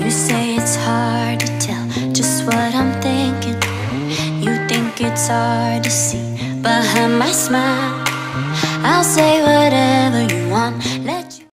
You say it's hard to tell just what I'm thinking. You think it's hard to see behind my smile. I'll say whatever you want.